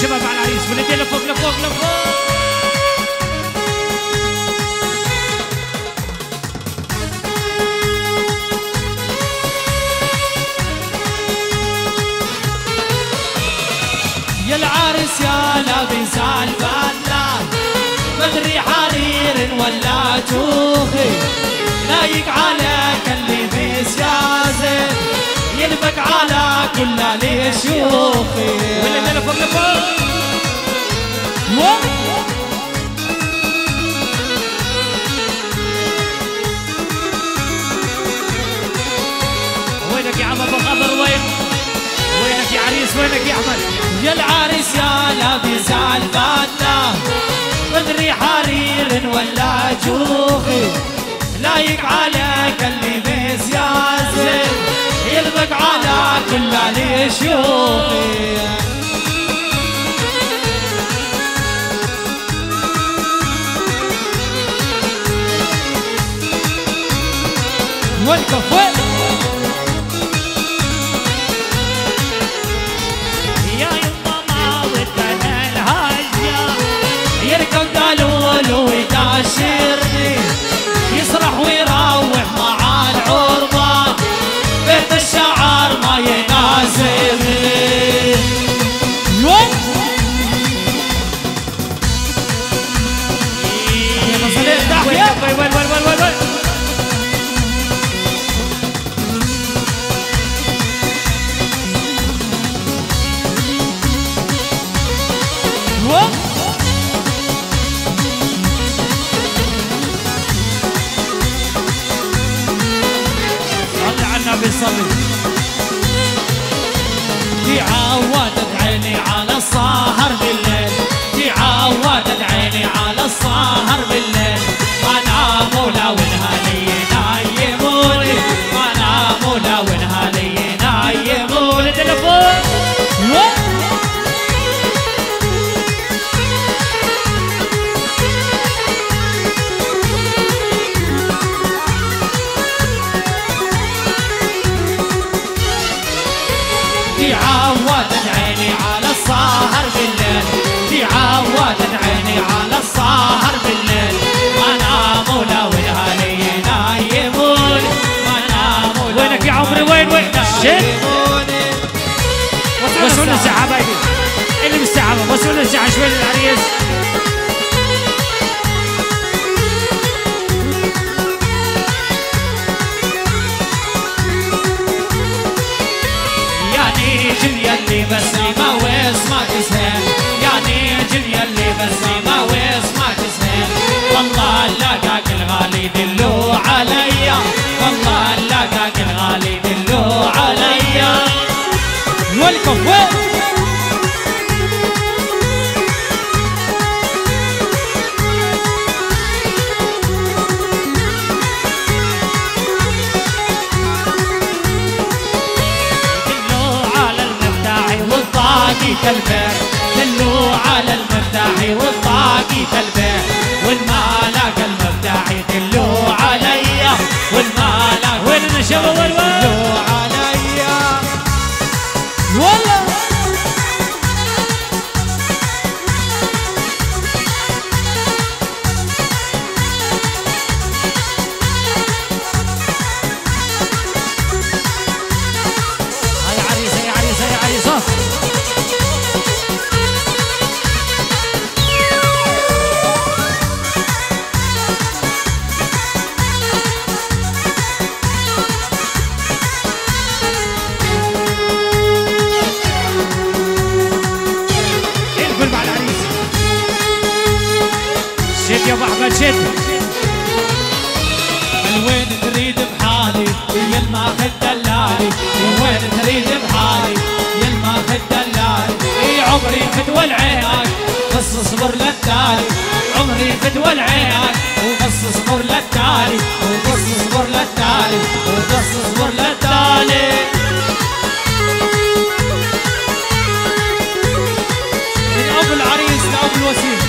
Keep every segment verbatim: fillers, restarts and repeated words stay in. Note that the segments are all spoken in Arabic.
الشباب على العريس واليدين لفوق لفوق لفوق. يا العرس يا لابس البدلة مدري حرير ولا توخي لايق عليك اللبس يا زين يلبق على كل الشيوخي واللي لفوق لفوق. وينك يا عم ابو خضر وين؟ وينك يا عريس وينك يا احمد؟ يا العرس يا لابس البدلة مدري حرير ولا جوخي لايق عليك اللبس يا زين يلبق على كل الشيوخي. والكف وين؟ يا يما ما ودنا الهجة يركض دلول ويداشرني يسرح ويروح مع العربان بيت الشعر ما يناسبني. وين وين وين وين وين وين؟ صلي على النبي صلي. تعودت عيني على السهر بالليل تعودت عيني على السهر بالليل ما ناموا لو انهالي ينايموني ما ناموا لو انهالي ينايموني. تلفون تعودت عيني على السهر بالليل تعودت عيني على السهر بالليل ما ناموا لو الهالي ينايمون ما ناموا لو وينك يا عمري وين وين؟ ينايموني. وصلنا الساعة حبايبي اللي بالساعة وصلنا الساعة شوي للعريس. نيجي يلي بسمة واسمع تسهل يا نيجي يلي بسمة واسمع تسهل والله لقاك الغالي دلو عليا والله لقاك الغالي دلو عليا. والكف وين؟ البيت دلوا على المفتاحي والطاقي البيت والمالك المفتاحي دلوا عليا والمالك وين النشوة وين وين؟ دلوا عليا والله هاي عريسة يا عريسة يا عريسة. شد يا ابو احمد شد. الوين تريد بحالي يا الماخذ دلالي الوين تريد بحالي يا الماخذ دلالي اي عمري فدوى العينك بس اصبر للتالي عمري فدوى العينك وبس اصبر للتالي وبس اصبر للتالي وبس اصبر للتالي. من ابو العريس لابو الوسيم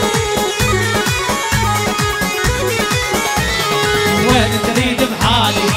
وين تريد بحالي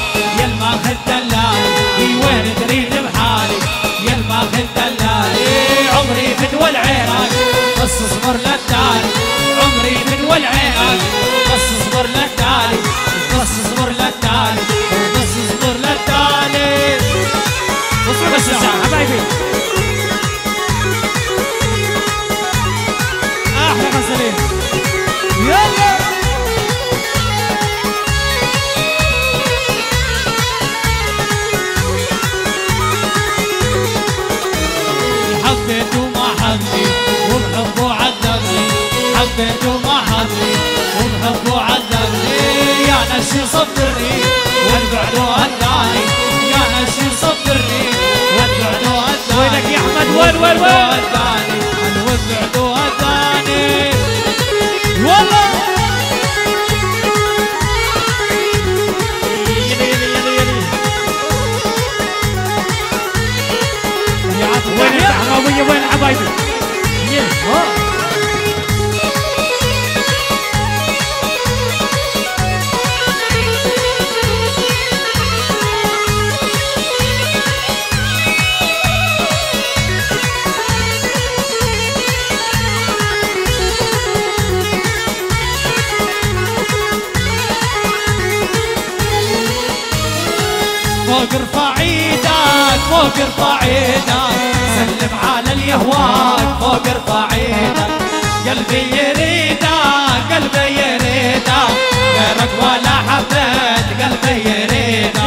فوق ارفع ايدك فوق ارفع ايدك سلم على اليهواك فوق ارفع ايدك قلبي يريدك قلبي يريدك غيرك ولا حبيت قلبي يريدك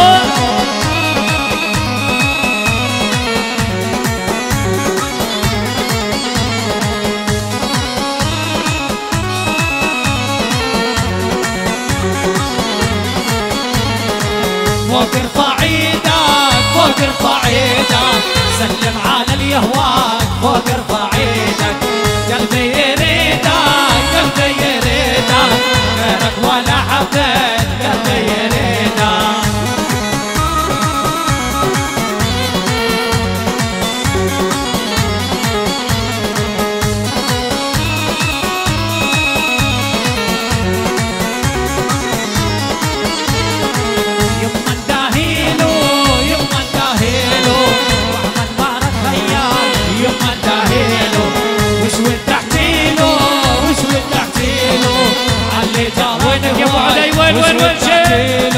فوق ارفع ايدك فوق ارفع ايدك سلم على اليهواك فوق ارفع ايدك قلبي يريدك قلبي يريدك غيرك ولا حبيت قلبي يريدك وينك يا ابو علي وين وين وين شيل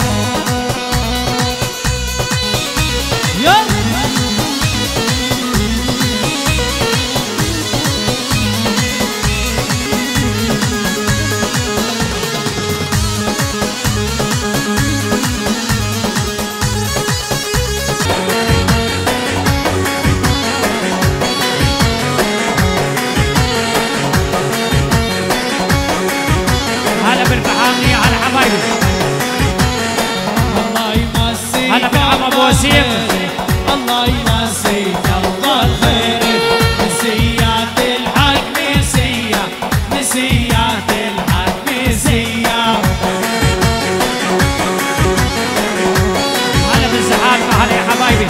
يلا هلا بالفحامية هلا حبايبي الله يمسيك هلا بالعم ابو وسيم الله يمسيك الله الخير مسيات الحق مسيا مسيات الحق مسيا هلا بالزحالفة هلا يا حبايبي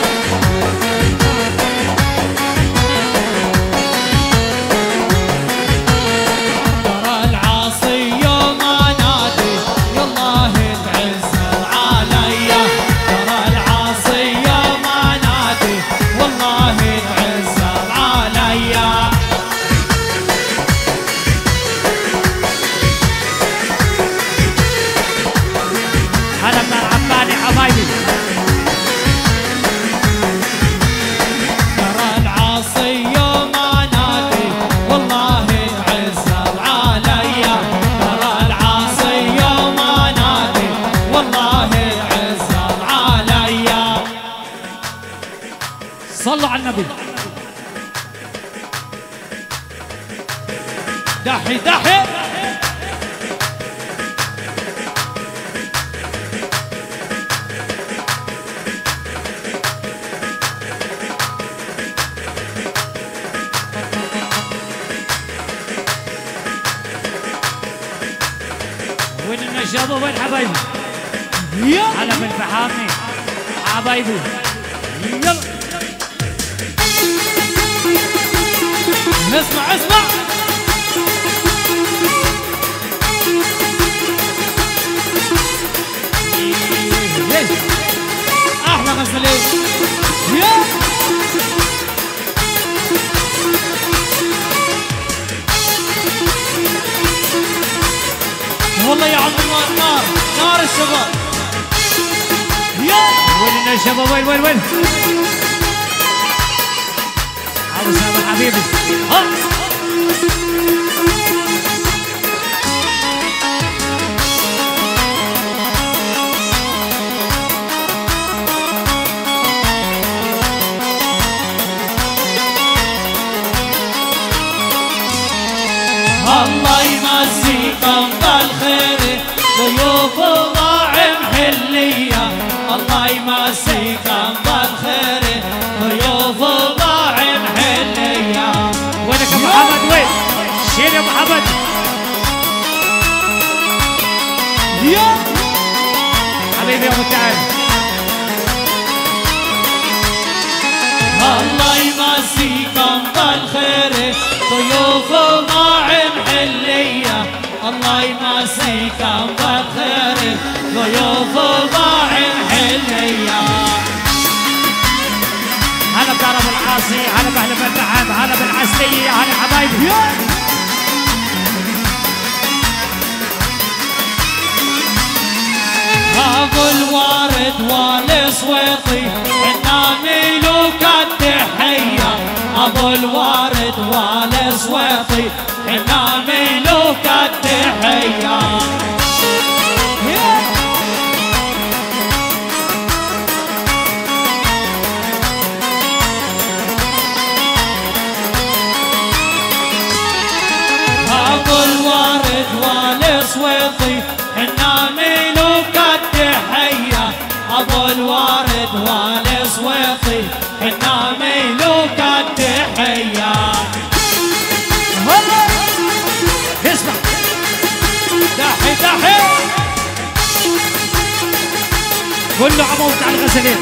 صلوا على النبي دحي دحي وين النشابة وين حبايبي هلا بالفحامي حبايبي يلا اسمع اسمع احلى غزلين يا والله يا عم النار نار نار الشباب يا وين الشباب وين وين وين ابو سامر حبيبي ها الله يمسيكم بالخير ضيوف ضاع محلية الله يمسيكم بالخير ضيوف ضاع محلية وينك يا محمد وين شيل يا محمد يا حبيبي يا متعال الله يمسيكم بالخير ضيوف ضاع محلية الله يمسيكم بالخير ضيوف ضاع محلية هلا بدار ابو العاصي هلا باهل بالرحب هلا بالعسلية هلا حبايبي ابو الوارد الاسويطي حنا ملوك التحية ابو الوارد والاسويطي حنا ملوك التحية ابو الوارد والاسويطي حنا ملوك التحية ابو الوارد والاسويطي حنا ملوك التحية اسمع دحي دحي قول له عمو بتاع الغزلين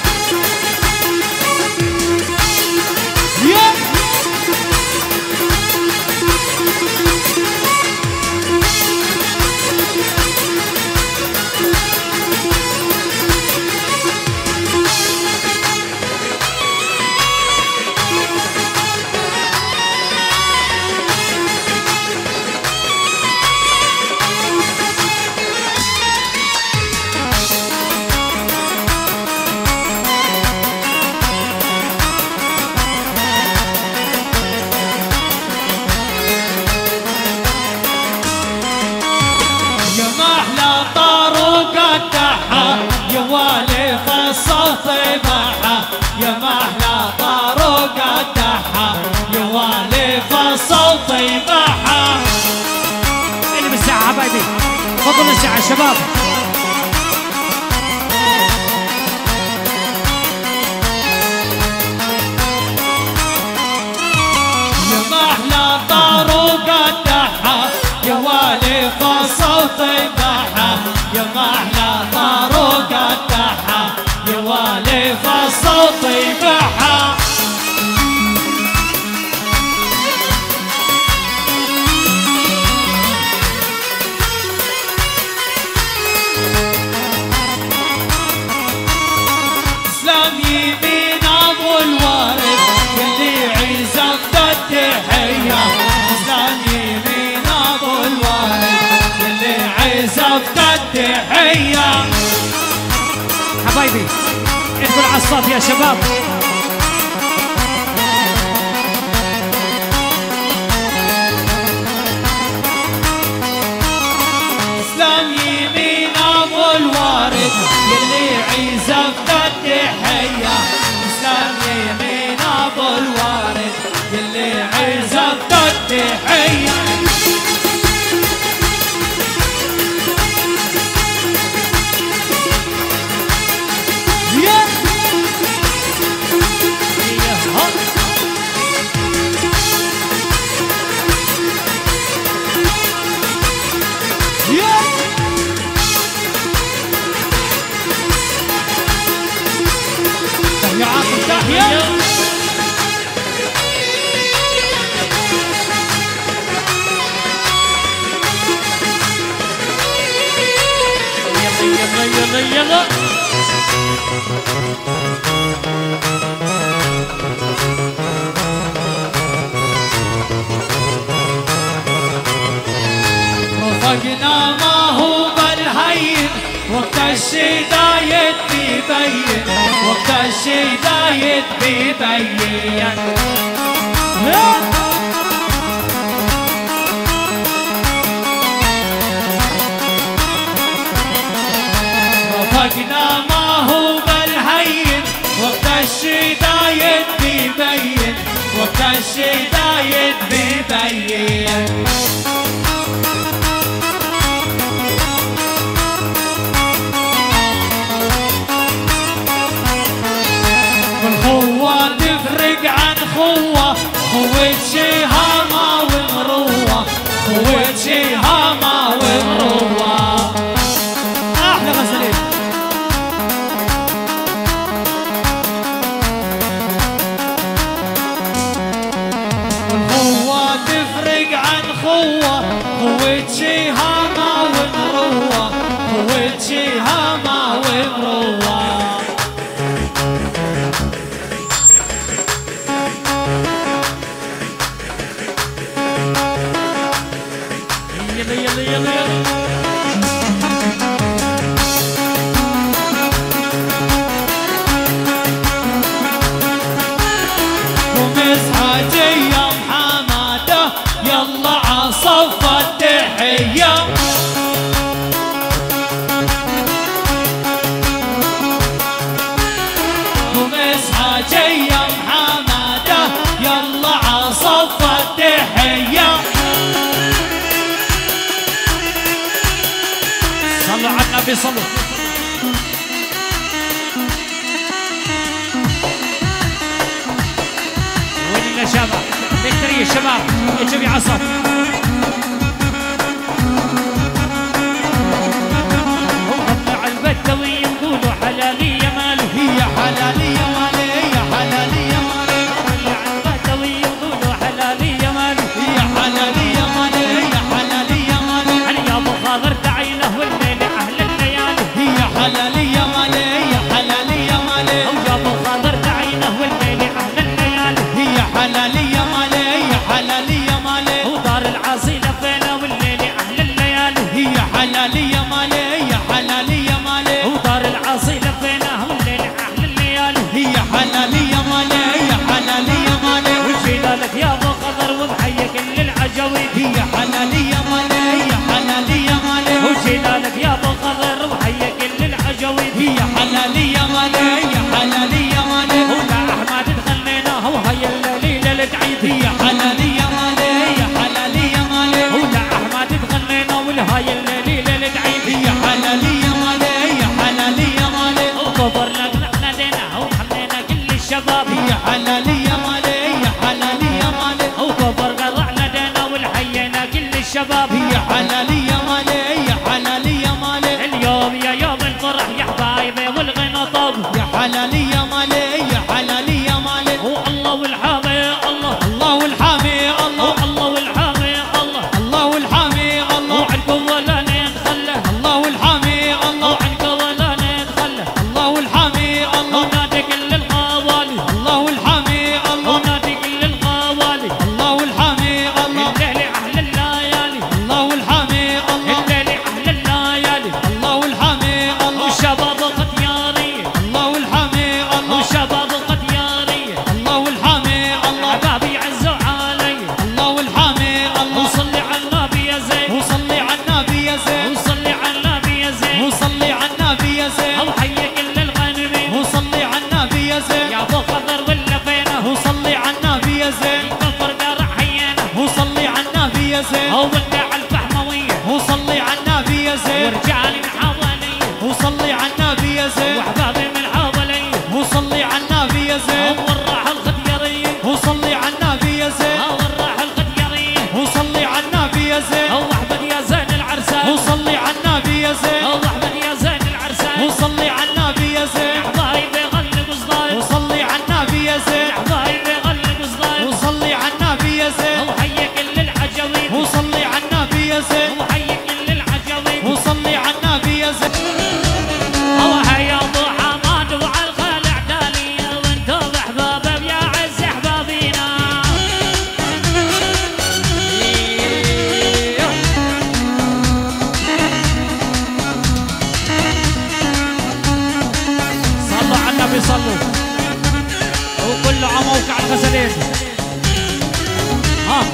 يوالي فالصوت بحا يا محلى طاروق الدحا يوالي فالصوت بحا اللي بالساعة حبايبي فضل الساعة شباب يا محلى طاروق الدحا يوالي فالصوت بحا يا محلى طاروق الدحا يوالي فالصوت بحا اسلام يمين ابو الوارد اللي عزمت التحية اسلام يمين ابو الوارد اللي عزمت التحية حبايبي ادخل على الصف يا شباب اسلام يمين ابو الوارد اللي عزمت التحية اسلام يمين ابو الوارد اللي عزمت التحية يا عاطف تحية يلا يلا يلا يلا رفقنا ما هو بالهين وقت الشدايد بيبين وقت الشدايد بيبين رفقنا ما هو بالهين وقت الشدايد بيبين وقت الشدايد بيبين والخوة تفرق عن خوة خوة شهامة ومروة خوة شهامة ومروة احلى غزلين والخوة تفرق عن خوة خوة شهامة ومروة خوة شهامة ومروة يلا يلا يلا يلا يصلوا. وين يا شباب؟ فيكتوريا الشباب يا جميع عصر. وطلع البدوي يقولوا حلالية ماله، هي حلالية مالي، هي حلالية مالي. طلع البدوي يقولوا حلالية ماله، هي حلالية مالي، هي حلالية مالي. علي يا ابو خاضر دعيله والليل اهل الليالي. هي حلالية مالي، هي حلالية مالي. يا ابو خاضر دعيله والليل اهل الليالي. هي حلالية مالي، هي حلالية مالي. ودار العاصيلة فينا والليل اهل الليالي. هي حلالية مالي، هي حلالية مالي. ودار العاصيلة فينا والليل اهل الليالي. هي حلالية مالي، هي حلالية مالي. وجينا لك يا ابو خضر ومحيي كل العجوي. هي حلالية مالي، هي حلالية مالي. وجينا لك يا ابو خضر ومحيي كل العجوي. هي حلالية مالي، هي حلالية مالي. ولا احمد تخليناها وهي الليلة العيد. هي حلالية مالي، هي حلالية مالي. ولا احمد تخلينا والهاي الليلة العيد. هي حلالية مالي، هي حلالية مالي. وكبر لك نحن ديناها وحمينا كل الشباب. هي حلالية مالي، هي حلالية مالي. وكبر قطعنا دينا والحيينا كل الشباب. هي حلالية مالي، هي حلالية مالي. اليوم يا يوم الفرح يا حبايبي والغنى طب. يا حلالية مالي، يا حلالية مالي. والله والحامي الله، الله والحامي الله، الله والحامي الله، الله والحامي الله. وعنكم ولا نتخلى، الله والحامي الله، وعنكم ولا نتخلى. الله والحامي الله. ونادي كل القوالي، الله والحامي الله، ونادي كل القوالي. الله والحامي الله. الليل أهل الليالي، الله والحامي الله، الليل أهل الليالي. الله والحامي الله. والشباب ختياري، الله والحامي الله، والشباب ختياري. الله والحامي الله. عبابي عزوا علي، الله والحامي الله. وصلي على النبي يا زين، وصلي على النبي يا زين، وصلي على النبي يا زين. وصلي على النبي يا زين، أو حي كل الغانمين. وصلي على النبي يا زين، يا ابو خضر ولا فينا، وصلي على النبي يا زين، كفر دار حيانا. وصلي على النبي يا زين، او ودع الفحمويه، وصلي على النبي يا زين، ورجالي من حوالي، وصلي على النبي يا زين، واحبابي من حوالي. وصلي على النبي يا زين، او الراح الختياريه، وصلي على النبي يا زين، او الراح الختياريه. وصلي على النبي يا زين، او احمد يا زين العرسان، وصلي على النبي يا زين، او احمد يا زين العرسان. وصلي على النبي يا زين، حبايبي غلق صدايق، وصلي على النبي يا زين، حبايبي غلق صدايق. وصلي على النبي يا زين، او حي كل العجوين، وصلي على النبي يا زين، او حي كل العجوين. وصلي على النبي يا زين. او هيا ابو حماد وعلى الخلع دالية، وانتم احباب يا عز احبابينا. صلوا على النبي صلوا، وكل عام موقع الغزلين. ها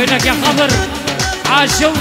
وينك يا خضر عاشو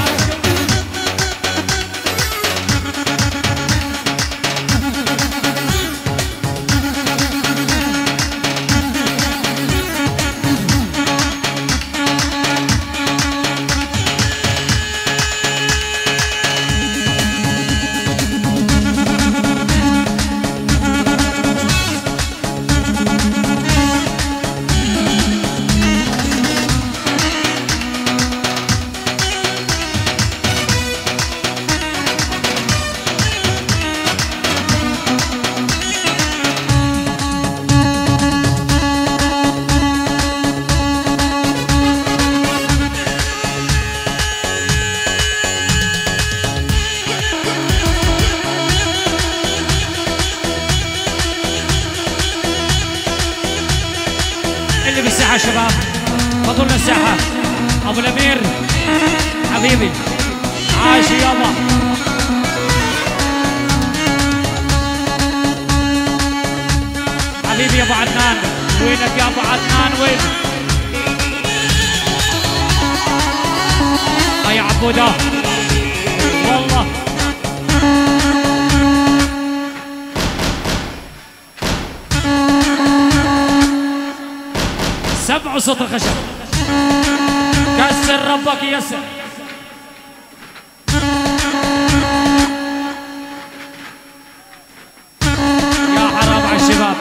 بالساحة شباب فضلنا الساحة أبو الأمير حبيبي عاش يابا حبيبي يا أبو عدنان وينك يا أبو عدنان وين يا عبودة والله سمعوا صوت الخشب كسر ربك يسر يا حرام على الشباب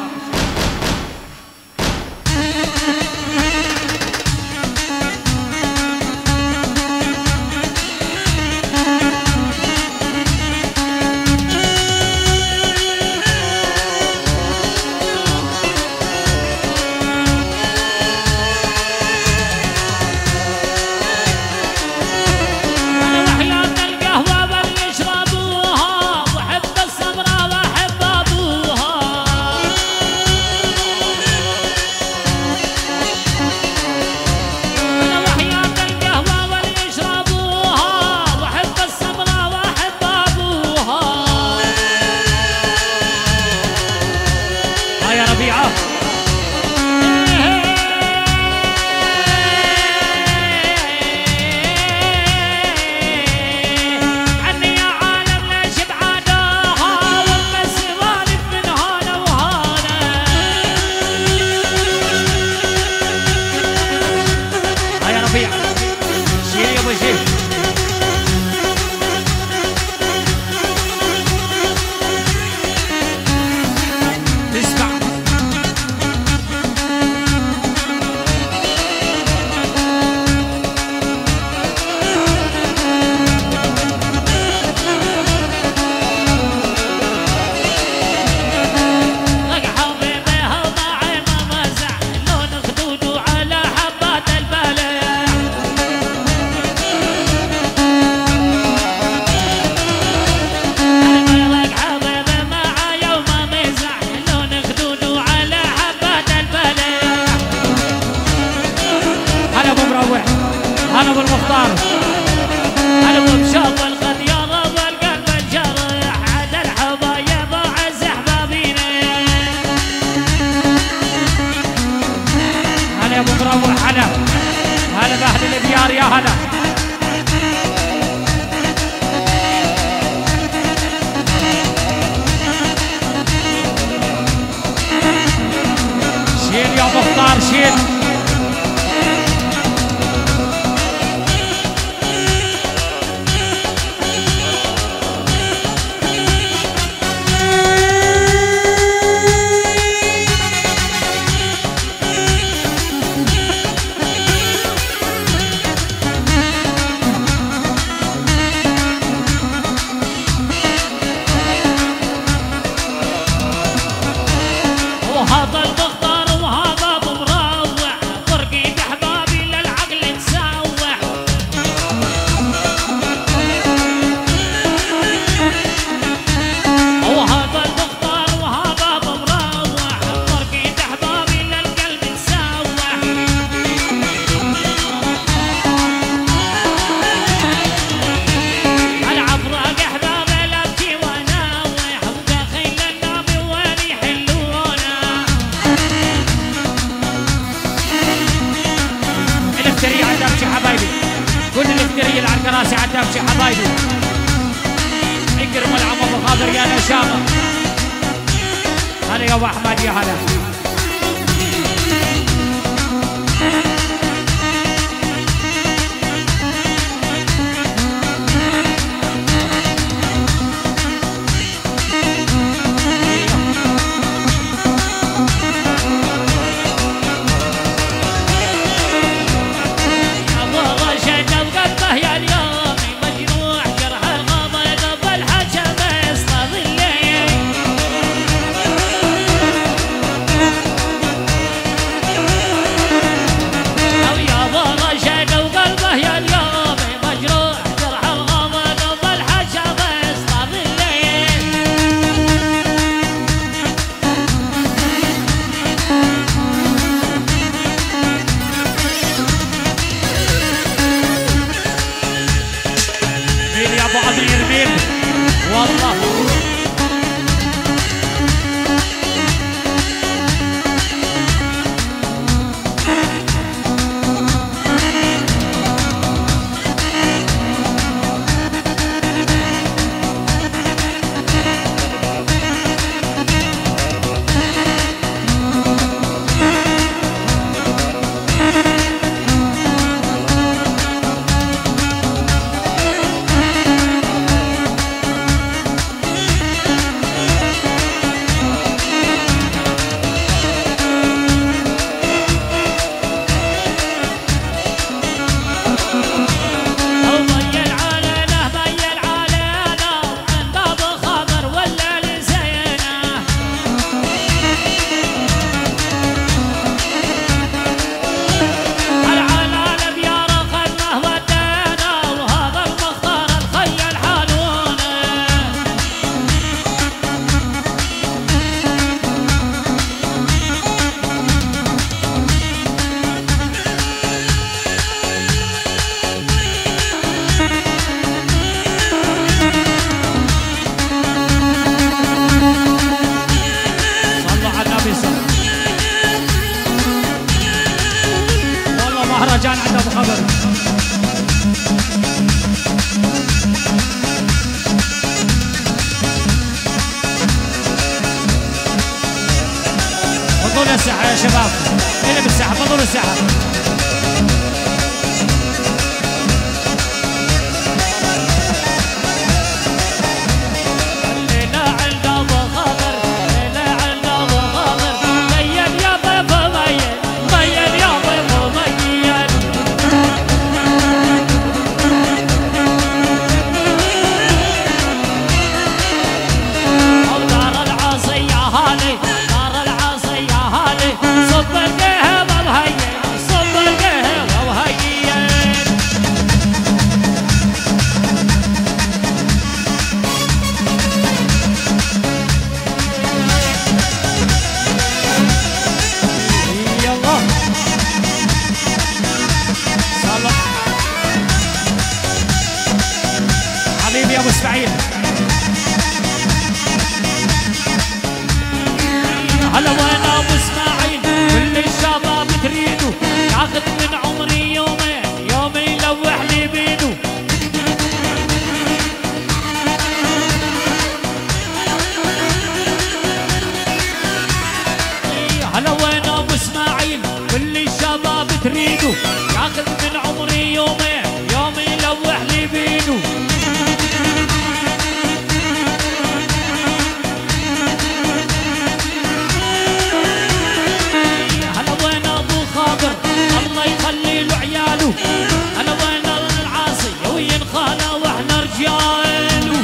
هلا ابو المختار هلا ابو مشاط الخديار ابو القلب الجرح على الحبايب وعز احبابينا هلا يا ابو مروح هلا هلا باهل الديار يا هلا شيل يا مختار شيل وهذا المختار وهذا ابو مروح فرقة احبابي للعقل تسوح وهذا المختار وهذا ابو مروح فرقة احبابي للقلب تسوح العب راق احبابي لا ابكي واناوح وداخل النابي وين يحلون الافتري عندك شي حبايب الكراسي عتاب شي حبايبي اكرم العم ابو خاضر يا نشامه. هلا يا ابو احمد يا هلا. مهرجان عند ابو خضر. فضول الساحه يا شباب، هنا بالساحه، فضول الساحه. يا ابو اسماعيل هلا وين ابو اسماعيل، كل الشباب تريدوا ياخذ من عمري يومين، يومين يلوح لي بيدو. هلا وين ابو اسماعيل، كل الشباب تريدوا ياخذ من عمري يومين، يومين يلوح لي بيدو. الله يخلي له عياله، انا وين العاصي وين خاله واحنا رجاله.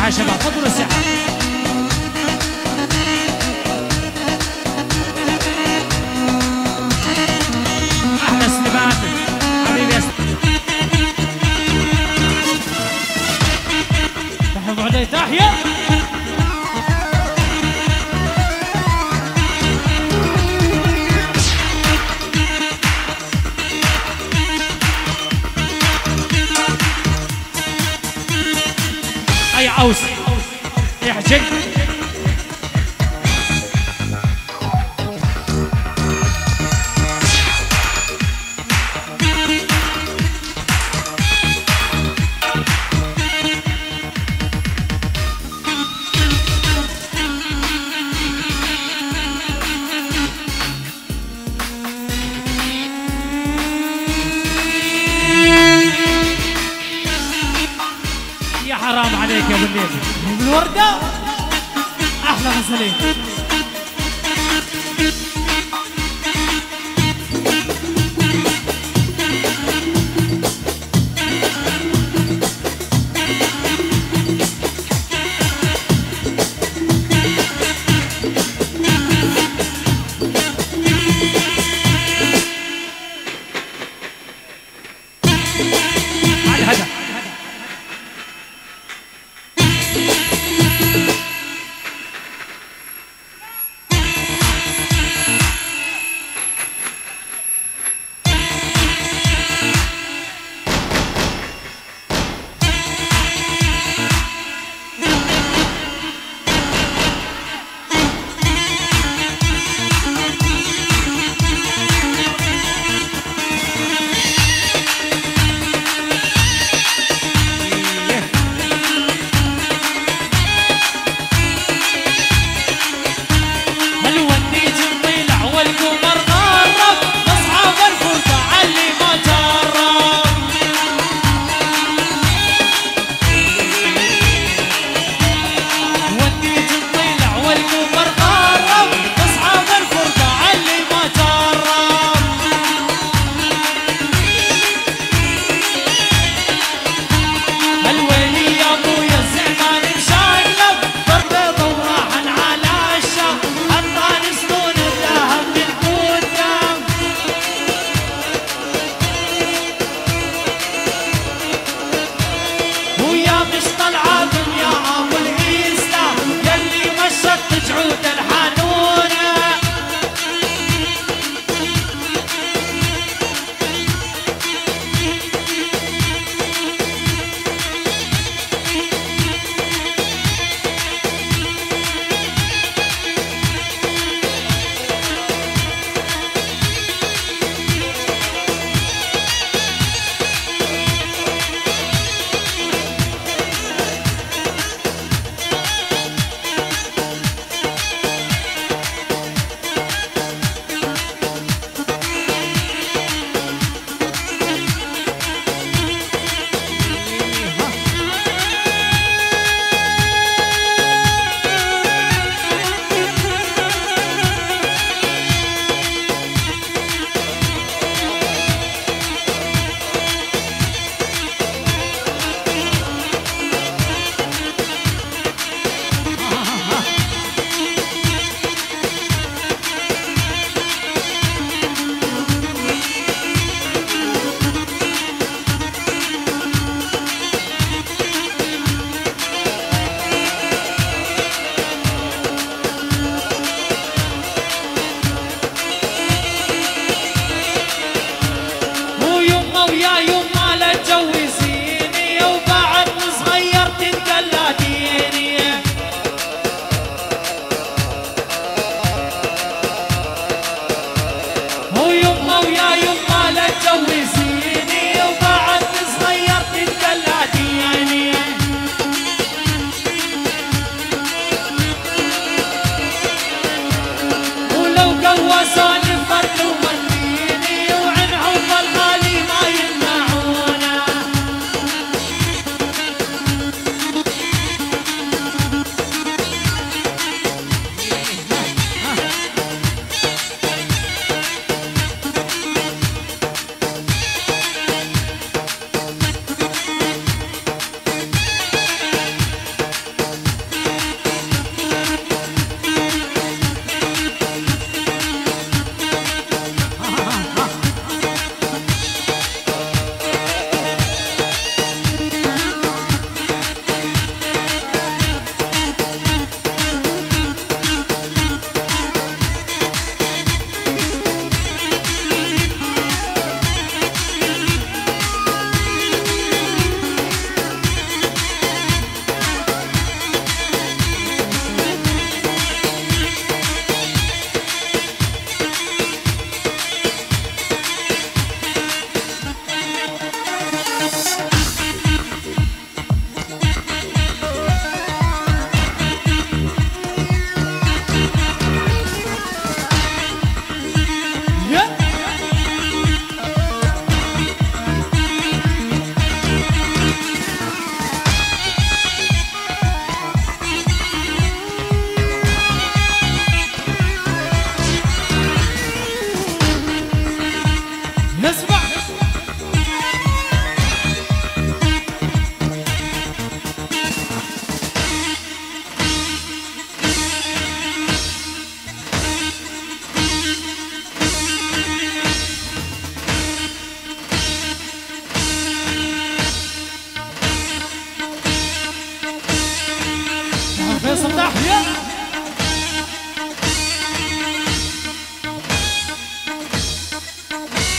الساحه شباب، فضلوا الساحه. احلى سليمان حبيبي يا تحيا علي تحيا. اي عوس يحجك حرام عليك يا ابو الليل بالوردة احلى غزلين. على الهدف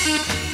العين